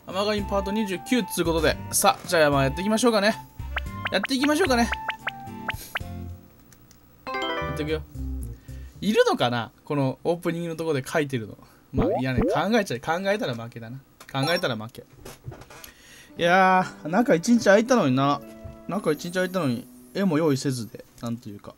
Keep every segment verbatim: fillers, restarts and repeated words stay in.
甘がみパートにじゅうきゅうつうことで、さあ、じゃあまあやっていきましょうかね。やっていきましょうかね。やっていくよ。いるのかなこのオープニングのところで書いてるの。まあいやね、考えちゃい、考えたら負けだな。考えたら負け。いやー、中一日空いたのにな。中一日空いたのに、絵も用意せずで、なんというか。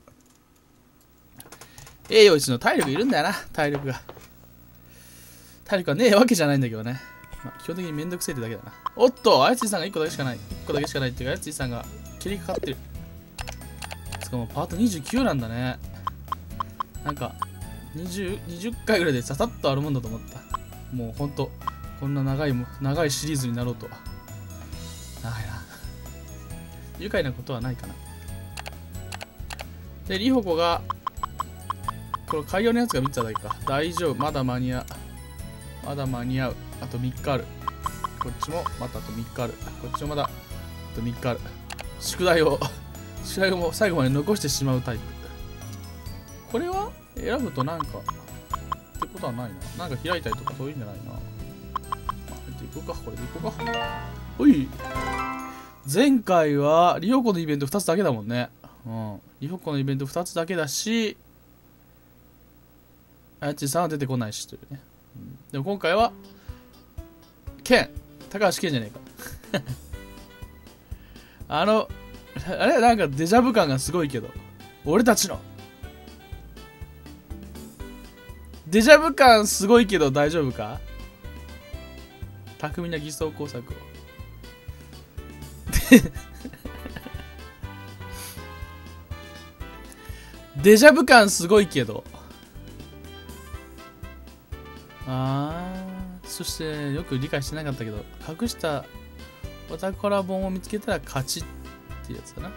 絵用意するの体力いるんだよな、体力が。体力はねえわけじゃないんだけどね。まあ、基本的にめんどくせえってだけだな。おっと、あやついさんがいっこだけしかない。いっこだけしかないっていうか、あやついさんが蹴りかかってる。しかもパートにじゅうきゅうなんだね。なんか、にじゅう、にじゅっかいぐらいでささっとあるもんだと思った。もうほんと、こんな長い、長いシリーズになろうとは。長いな。愉快なことはないかな。で、リホコが、この海洋のやつがみっつだけか。大丈夫。まだ間に合う。まだ間に合う。あとみっかある。こっちもまたあとみっかある。こっちもまだあとみっかある。宿題を、宿題を最後まで残してしまうタイプ。これは選ぶとなんか、ってことはないな。なんか開いたりとかそういうんじゃないな。まあ、いこうか。これでいこうか。ほい。前回はリホコのイベントふたつだけだもんね。うん。リホコのイベントふたつだけだし、あやちさんは出てこないしというね。うん、でも今回は、ケン。高橋ケンじゃねえか。あの、あれなんかデジャブ感がすごいけど。俺たちの。デジャブ感すごいけど大丈夫か？巧みな偽装工作を。デジャブ感すごいけど。あー、そしてよく理解してなかったけど、隠したお宝本を見つけたら勝ちっていうやつだな。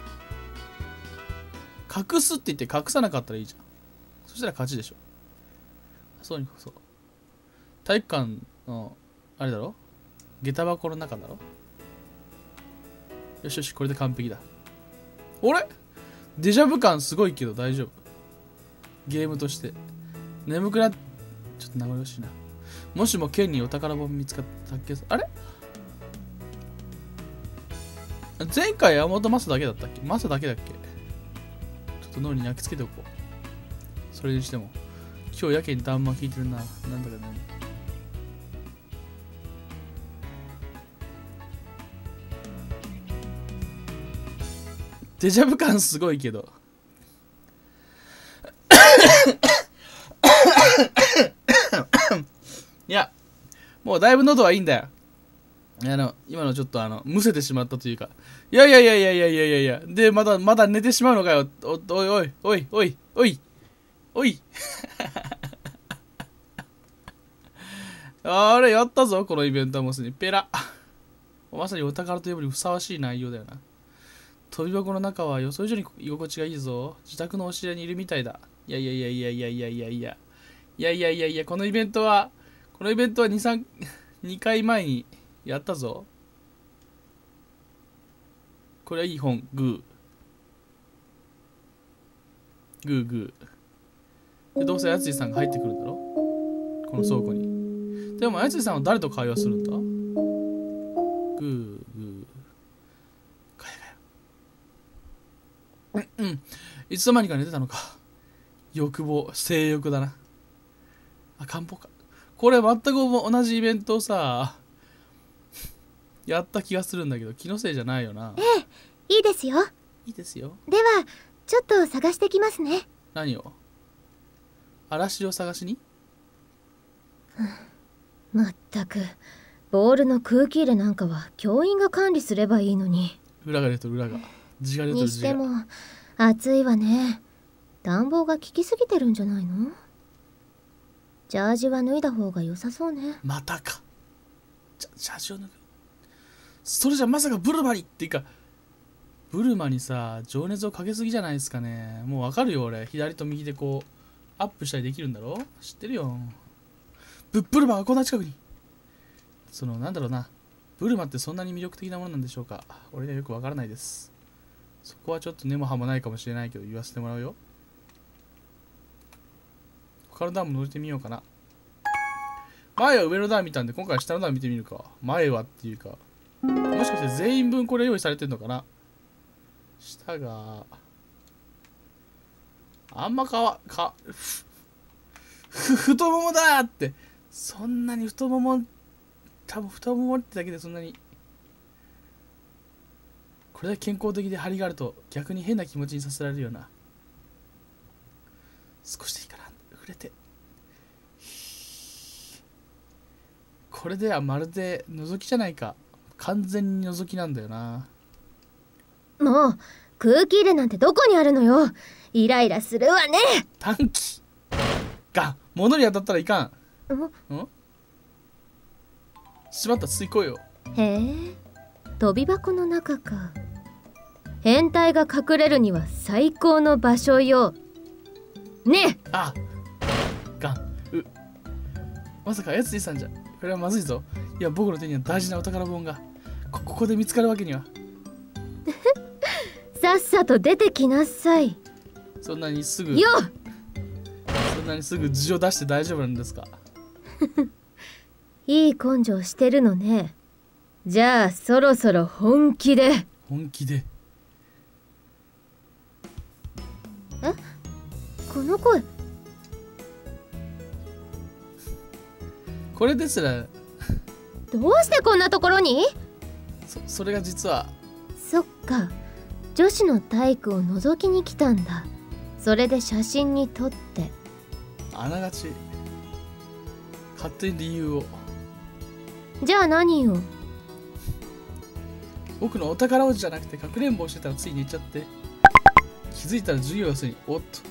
隠すって言って隠さなかったらいいじゃん。そしたら勝ちでしょ。そうにそう。体育館の、あれだろ？下駄箱の中だろ？よしよし、これで完璧だ。あれ？デジャブ感すごいけど大丈夫。ゲームとして。眠くなっ、ちょっと名残惜しいな。もしも剣にお宝本見つかったっけ？あれ？前回山本マサだけだったっけ？マサだけだっけ？ちょっと脳に焼き付けておこう。それにしても、今日やけに談話聞いてるな。なんだかね。デジャブ感すごいけど。いや、もうだいぶ喉はいいんだよ。あの、今のちょっとあの、むせてしまったというか。いやいやいやいやいやいやいやいや。で、まだ、まだ寝てしまうのかよ。お、おいおい、おい、おい、おい、おい。あれ、やったぞ、このイベントはもうすでに。ペラ。まさにお宝と呼ぶにふさわしい内容だよな。飛び箱の中は予想以上に居心地がいいぞ。自宅の押し入れにいるみたいだ。いやいやいやいやいやいやいやいや。いやいやいやいや、このイベントは、このイベントはに、さん、にかいまえにやったぞ。これはいい本、グー。グーグー。で、どうせやついさんが入ってくるんだろ？この倉庫に。でも、やついさんは誰と会話するんだ？グー、グー。かやかや。うん、うん。いつの間にか寝てたのか。欲望、性欲だな。あ、漢方か。これ全く同じイベントをさ、やった気がするんだけど、気のせいじゃないよな。 ええ、いいですよ。 いいですよ。 では、ちょっと探してきますね。 何を？嵐を探しに？ まったく、ボールの空気入れなんかは教員が管理すればいいのに。 裏が出てる裏が。字が出てるに字が。 しても、暑いわね。暖房が効きすぎてるんじゃないの？ジャージは脱いだ方が良さそうね。 またか。ジャジャージを脱ぐ。それじゃまさかブルマにっていうか、ブルマにさ、情熱をかけすぎじゃないですかね。もうわかるよ俺。左と右でこう、アップしたりできるんだろ？知ってるよ。ブブルマがこんな近くに。その、なんだろうな。ブルマってそんなに魅力的なものなんでしょうか。俺にはよくわからないです。そこはちょっと根も葉もないかもしれないけど言わせてもらうよ。他のダム乗れてみようかな。 前は上の段見たんで、今回は下の段見てみるか。前はっていうか。もしかして全員分これ用意されてんのかな。下が、あんまかわ、か、ふ、太ももだーって。そんなに太もも、多分太ももってだけでそんなに。これだけ健康的で張りがあると逆に変な気持ちにさせられるよな。少しでいいかな。触れて。これではまるで覗きじゃないか。完全に覗きなんだよな。 もう空気入れなんてどこにあるのよ。イライラするわね。 短期が物に当たったらいかん。んしまった。ついこいよ。 へえ、飛び箱の中か。変態が隠れるには最高の場所よ。ねえ。 あがんうまさかやつじさんじゃ。これはまずいぞ。いや、僕の手には大事なお宝本が こ, ここで見つかるわけには。 さっさと出てきなさい。 そんなにすぐよそんなにすぐ字を出して大丈夫なんですか。 いい根性してるのね。じゃあそろそろ本気で。 本気で。 え、この声。 これですらどうしてこんなところに。 そ, それが実は。 そっか、女子の体育を覗きに来たんだ。それで写真に撮って。 あながち勝手に理由を。 じゃあ何よ。 僕のお宝王子じゃなくてかくれんぼをしてたらつい寝ちゃって、気づいたら授業がすでに。おっと、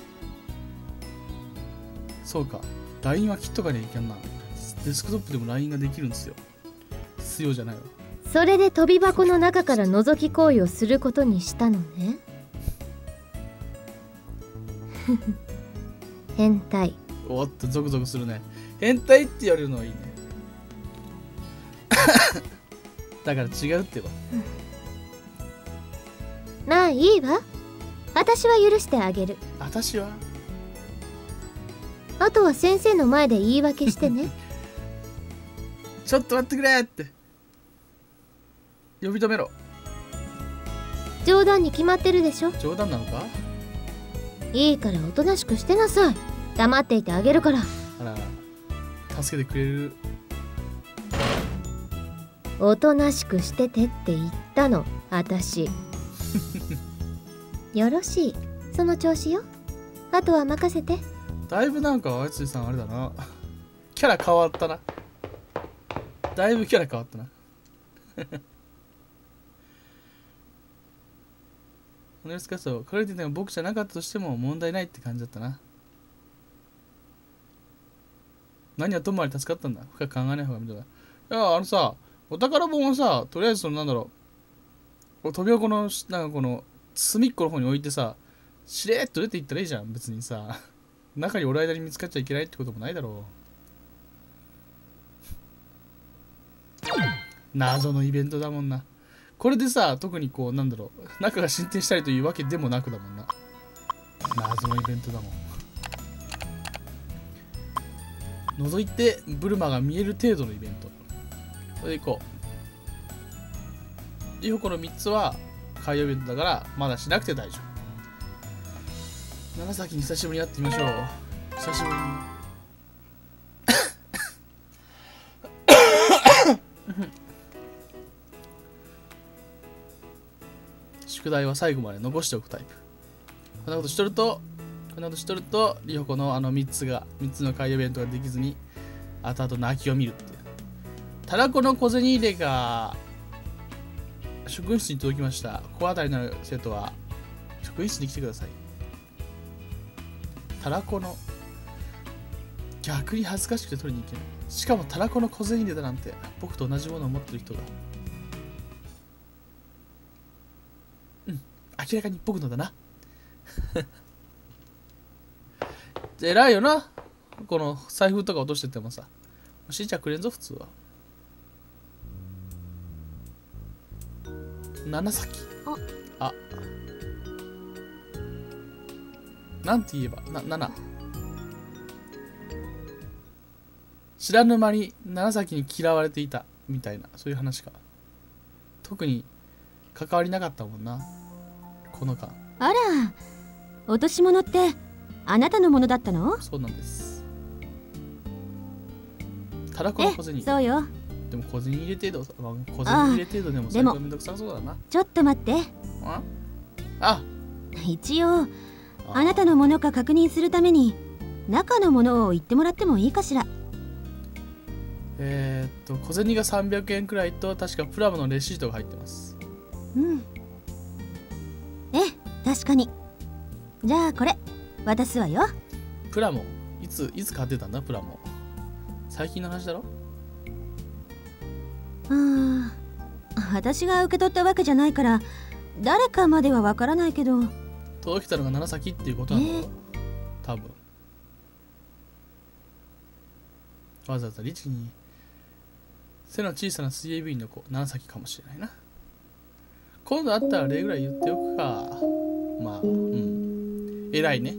そうか、 ライン は切っとかにはいけんな。デスクトップでも ライン ができるんですよ。必要じゃないわ。 それで飛び箱の中から覗き行為をすることにしたのね。変態。 おっと、ゾクゾクするね。変態って言われるのはいいね。だから違うってば。 まあいいわ、私は許してあげる。 私はあとは先生の前で言い訳してね。 ちょっと待ってくれって呼び止めろ。 冗談に決まってるでしょ。 冗談なのか。 いいからおとなしくしてなさい。黙っていてあげるから。 あら、助けてくれる。 おとなしくしててって言ったの、私。よろしい、その調子よ。あとは任せて。 だいぶなんかあやついさんあれだな、キャラ変わったな。だいぶキャラ変わったな。この様子かそう、カルティが僕じゃなかったとしても問題ないって感じだったな。何はともあり助かったんだ。深く考えない方が見ただ。いや、あのさ、お宝本をさ、とりあえずそのなんだろう、飛び箱のなんかこの隅っこの方に置いてさ、しれーっと出ていったらいいじゃん。別にさ、中におる間に見つかっちゃいけないってこともないだろう。謎のイベントだもんな。これでさ、特にこうなんだろう、中が進展したりというわけでもなくだもんな。謎のイベントだもん。覗いてブルマが見える程度のイベント。それでいこう。リホコのみっつは海洋イベントだからまだしなくて大丈夫。長崎に久しぶりに会ってみましょう。久しぶりに。宿題は最後まで残しておくタイプ。こんなことしとるとこんなことしとるとリホコのあのみっつがみっつの海洋イベントができずに後々泣きを見るって。たらこの小銭入れが職員室に届きました。心当たりのある生徒は職員室に来てください。たらこの逆に恥ずかしくて取りに行けない。しかもたらこの小銭入れだなんて僕と同じものを持ってる人が。うん、明らかに僕のだな。偉いよな。この財布とか落としててもさ、しんちゃんくれんぞ普通は。七崎。あ、あ、なんて言えばな、七。 知らぬ間に長崎に嫌われていたみたいな、そういう話か。特に関わりなかったもんな、この間。 あら、落とし物ってあなたのものだったの？ そうなんです。ただこの小銭。 そうよ。 でも小銭入れ程度、まあ、小銭入れ程度でも最高めんどくさそうだな。 ちょっと待って。 ああ、 一応あなたのものか確認するために中のものを言ってもらってもいいかしら。 えー、っと小銭がさんびゃくえんくらいと、確かプラムのレシートが入ってます。 うん。え、確かに。じゃあこれ渡すわよ。 プラモいついつ買ってたんだ？プラモ最近の話だろ？ うーん、私が受け取ったわけじゃないから誰かまではわからないけど、 届きたのが長崎っていうことなんだろう、えー、多分。わざわざリチに背の小さな水泳部員の子、長崎かもしれないな。今度会ったら例ぐらい言っておくか。まあ、うん。偉いね。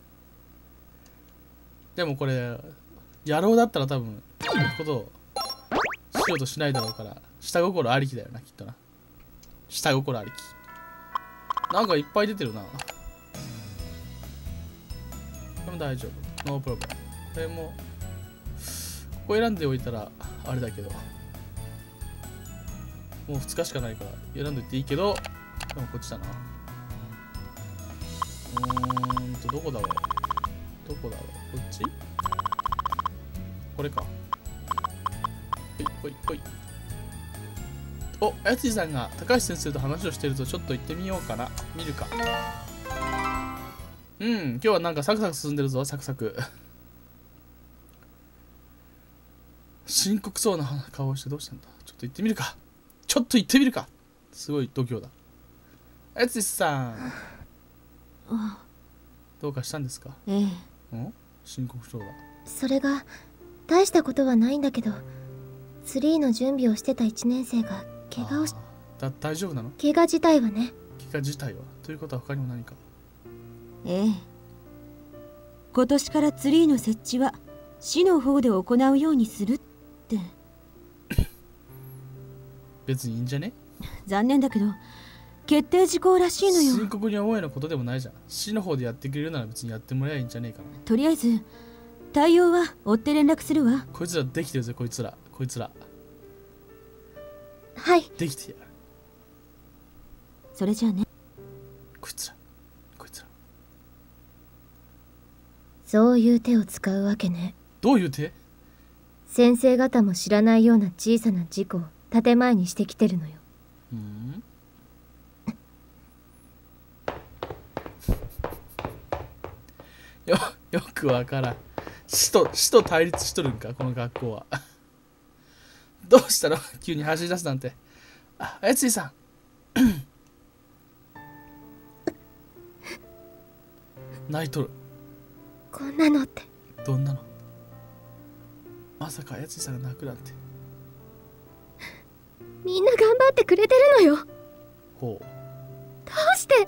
でもこれ、野郎だったら多分、そういうことをしようとしないだろうから、下心ありきだよな、きっとな。下心ありき。なんかいっぱい出てるな。これも大丈夫。ノープロブレム。これも、ここ選んでおいたら、あれだけど。もうふつかしかないから選んでいっていいけど、でもこっちだな。うーんと、どこだろうどこだろうこっちこれか。ほいほいほい。お、あやつじさんが高橋先生と話をしてるとちょっと行ってみようかな。見るか。うん、今日はなんかサクサク進んでるぞ、サクサク。深刻そうな顔をしてどうしたんだ。ちょっと行ってみるか。ちょっと行ってみるか。すごい度胸だ。あやつじさん。どうかしたんですか？ ええ。 ん？深刻そうだ。 それが大したことはないんだけど、ツリーの準備をしてたいちねん生が怪我をしだ大丈夫なの？ 怪我自体はね。 怪我自体はということは他にも何か？ ええ。今年からツリーの設置は市の方で行うようにするって。 別にいいんじゃね？ 残念だけど決定事項らしいのよ。 深刻に思うようなことでもないじゃん。市の方でやってくれるなら別にやってもらえばいいんじゃねえかな。 とりあえず対応は追って連絡するわ。 こいつらできてるぜ、こいつらこいつらはい、 できてやる。 それじゃあね。 こいつらこいつらそういう手を使うわけね。 どういう手？ 先生方も知らないような小さな事故を建前にしてきてるのよ。 うん。よよくわからん。死と死と対立しとるんかこの学校は。どうしたの急に走り出すなんて。あ、あやついさん。泣いとる。 こんなのってどんなの？まさかあやついさんが泣くなんて。 みんな頑張ってくれてるのよ。 ほう。 どうして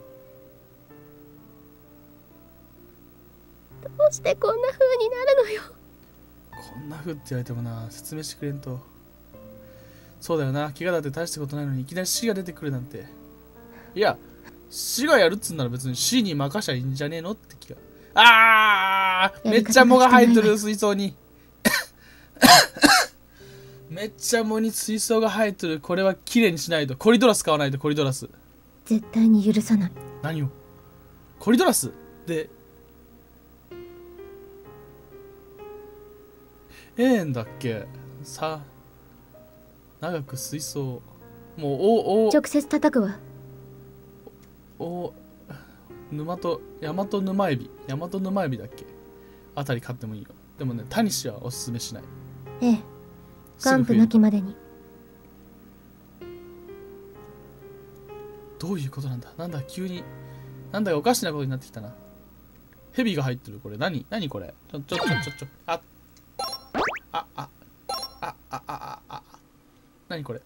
どうしてこんな風になるのよ。 こんな風って言われてもな、説明してくれんと。そうだよな、怪我だって大したことないのにいきなり死が出てくるなんて。いや、死がやるっつんなら別に死に任しゃいいんじゃねえのって気が。あー、めっちゃ藻が生えてる水槽に。めっちゃ藻に水槽が生えてる。これはきれいにしないと。コリドラス買わないと。コリドラス絶対に許さない。 何を？コリドラスでええんだっけ？さ長く水槽もうおお直接叩くわ。 お沼と大和沼エビ大和沼エビだっけあたり買ってもいいよ。でもねタニシはおすすめしない。 ええ、完膚なきまでに。 どういうことなんだ。なんだ急になんだかおかしなことになってきたな。ヘビが入ってる。これ何何これ。ちょちょちょちょちょああああああああ何これ。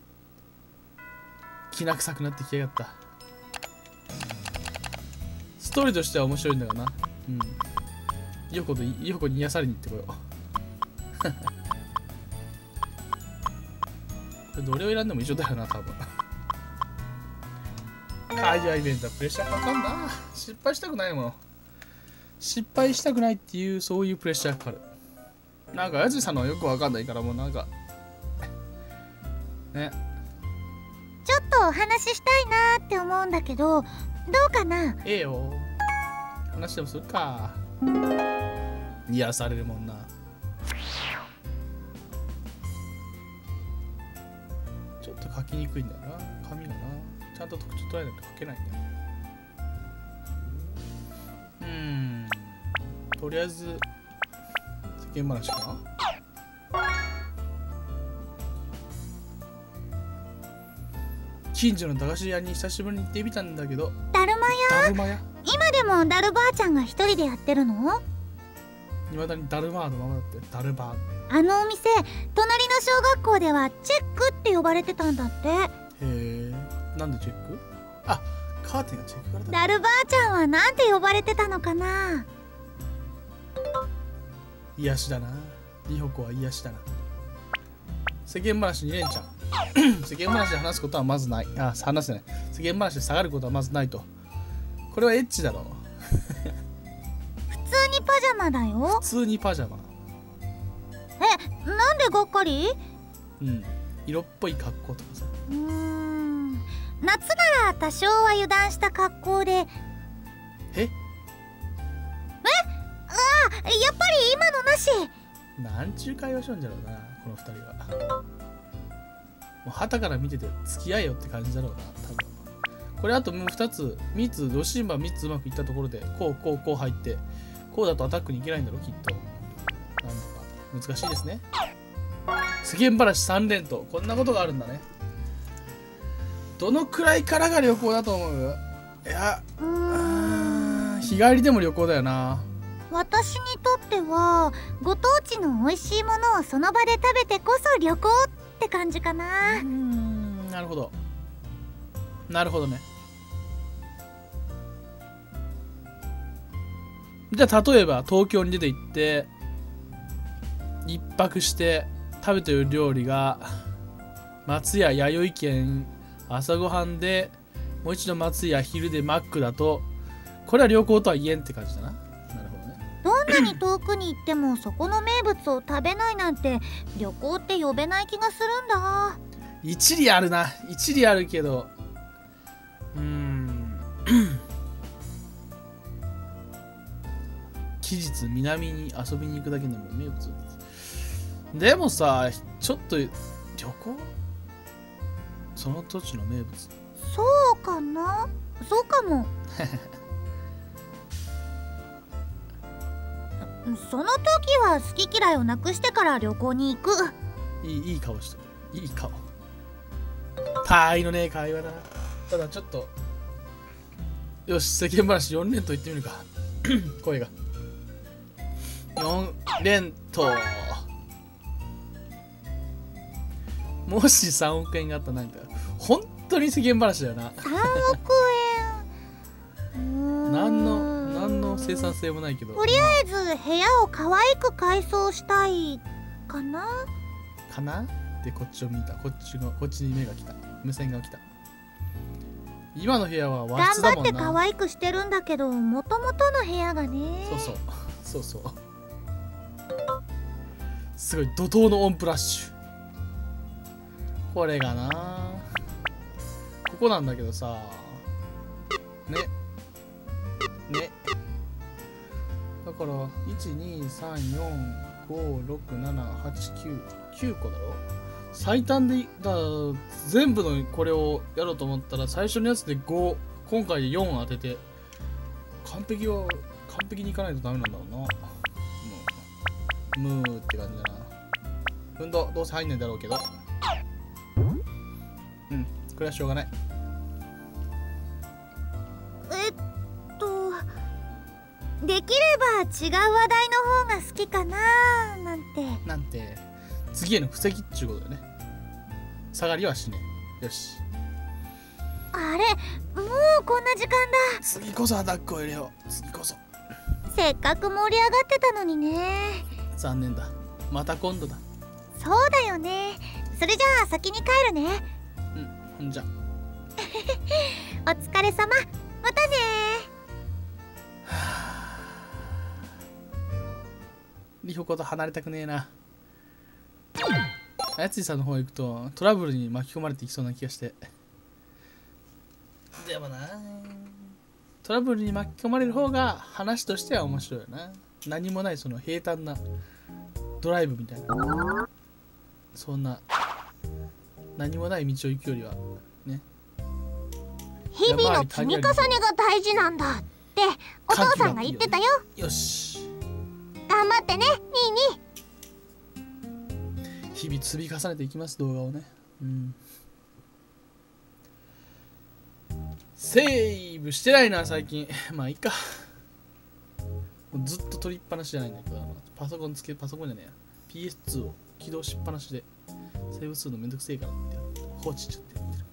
きな臭くなってきやがった。ストーリーとしては面白いんだがな。うん。ヨコとヨコに癒されに行ってこよう。 これどれを選んでも一緒だよな、多分。カージャーイベントはプレッシャーかかんな。失敗したくないもの。失敗したくないっていう、そういうプレッシャーかかる。なんか、やつさんのはよくわかんないから、もうなんか。ね。 ちょっとお話ししたいなって思うんだけど、どうかな？ ええよ。話でもするか。癒されるもんな。ちょっと書きにくいんだよな、紙がな。ちゃんと特徴捉えないと書けないんだよ。うーん。とりあえず、世間話かな。近所の駄菓子屋に久しぶりに行ってみたんだけど。 だるま屋？ だるま屋？ 今でもだるばあちゃんが一人でやってるの？ いまだにだるまーのままだって。だるばー。 あのお店、隣の小学校ではチェックって呼ばれてたんだって。 へえ。なんでチェック？あ、カーテンがチェックからだ。 だるばあちゃんはなんて呼ばれてたのかな？ 癒しだな。リホコは癒しだな。世間話に連ちゃん。世間話で話すことはまずない。あ、話せない。世間話で下がることはまずないと。これはエッチだろう。 普通にパジャマだよ。 普通にパジャマ。 え、なんでがっかり？ うん。色っぽい格好とかさ。 うーん。夏なら多少は油断した格好で。 え？ え？ああ、やっぱり今のなし。 なんちゅう会話しよんじゃろうな、この二人は。もう旗から見てて付き合えよって感じだろうな、多分。これあともうふたつ、みっつ、ロシンバみっつうまくいったところで、こうこうこう入って、こうだとアタックに行けないんだろう、きっと。なんだか難しいですね。世間話さん連と、こんなことがあるんだね。どのくらいからが旅行だと思う？いや、 うーん。 日帰りでも旅行だよな。 私にとってはご当地の美味しいものをその場で食べてこそ旅行って感じかな。 うーん、なるほど。なるほどね。じゃあ例えば東京に出て行って一泊して食べてる料理が松屋弥生県朝ごはんで、もう一度松屋昼でマックだと、これは旅行とは言えんって感じだな。なるほどね。 どんなに遠くに行ってもそこの名物を食べないなんて旅行って呼べない気がするんだ。 一理あるな。一理あるけど、うーん期日南に遊びに行くだけでも名物でもさ、ちょっと旅行、その土地の名物。 そうかな。そうかも。その時は好き嫌いをなくしてから旅行に行く。 いいいい顔してる。いい顔。たーいのねえ会話だな。ただちょっと、よし、世間話よん連と言ってみるか。声がよん連と。もしさんおく円があったらなんか本当に世間話だよな。 さんおくえん。 何の何の生産性もないけど、 とりあえず部屋を可愛く改装したいかな。 かなでこっちを見た。こっちのこっちに目が来た。目線が来た。今の部屋は和頑室だもんな。 張って可愛くしてるんだけど、もともとの部屋がね。 そうそうそうそう。すごい怒涛のオンプラッシュ。これがな、ここなんだけどさ、ねねだからいちにさんよんごろくななはちきゅうきゅうこだろ。最短でだ全部のこれをやろうと思ったら最初のやつでご、今回でよん当てて、完璧は完璧にいかないとダメなんだろうな。ムーって感じだな。運動どうせ入んないんだろうけど、うん、これはしょうがない。 えっとできれば違う話題の方が好きかななんて。 なんて次への布石っちゅうことだよね。下がりはしねえ。よし、 あれ、もうこんな時間だ。 次こそアタックを入れよう。次こそ。 せっかく盛り上がってたのにね。 残念だ。 また今度だ。 そうだよね。それじゃあ先に帰るね。 うん、ほんじゃ。 お疲れ様。またね。 リホコと離れたくねえな。あやついさんの方行くとトラブルに巻き込まれていきそうな気がして。でもな、トラブルに巻き込まれる方が話としては面白いよな。何もないその平坦なドライブみたいな、そんな何もない道を行くよりはね。 日々の積み重ねが大事なんだってお父さんが言ってたよ。 よし、 頑張ってね、ニーニー。 日々積み重ねていきます、動画をね。うん。セーブしてないな最近。まあいいか。もうずっと取りっぱなしじゃないんだけど、パソコンつけパソコンじゃねえや ピーエスツー を起動しっぱなしでセーブするのめんどくせえからって放置しちゃってやって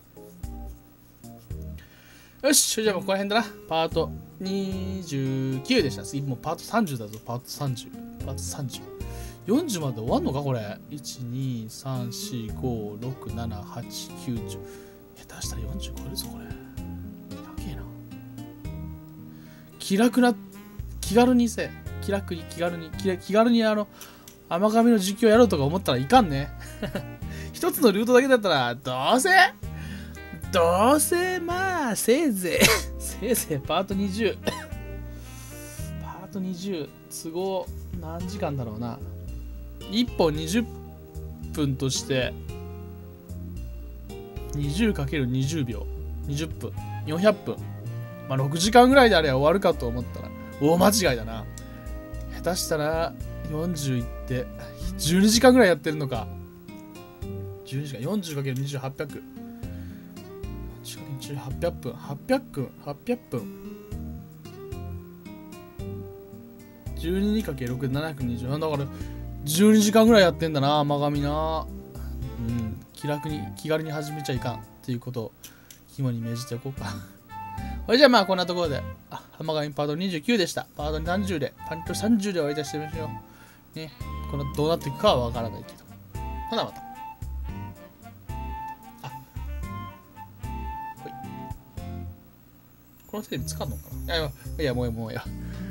る。よし、じゃあもうこの辺だな。パートにじゅうきゅうでした。次もうパートさんじゅうだぞ。パートさんじゅう、パートさんじゅう、よんじゅうまで終わんのかこれ。いち、に、さん、よん、ご、ろく、なな、はち、きゅう、じゅう。下手したらよんじゅう超えるぞこれ。やけえな。気楽な、気軽にせ、気楽に気軽に気気軽にあの甘噛みの実況やろうとか思ったらいかんね。一つのルートだけだったらどうせどうせまあせいぜいせいぜいパートにじゅうパートにじゅう都合何時間だろうな。いっぽんにじゅっぷんとして にじゅうかけるにじゅうびょうにじゅっぷんよんひゃっぷん、まあろくじかんぐらいであれば終わるかと思ったら大間違いだな。下手したらよんじゅういってじゅうにじかんぐらいやってるのか。じゅうにじかん よんじゅうかけるにじゅうはっぴゃく よんじゅうかけるにじゅうはっぴゃく分はっぴゃくふんはっぴゃくふん じゅうにかけるろく でななひゃくにじゅうだからじゅうにじかんぐらいやってんだな甘噛みな。うん気楽に気軽に始めちゃいかんっていうことを肝に銘じておこうか。それじゃあまあこんなところで、あ、浜上パートにじゅうきゅうでした。パートさんじゅうで、パートさんじゅうで終わり出してみましょう。ね、このどうなっていくかはわからないけど。ほなまた。あ、ほい。このテレビ使うのかな。いやいや、いやもういやもういや。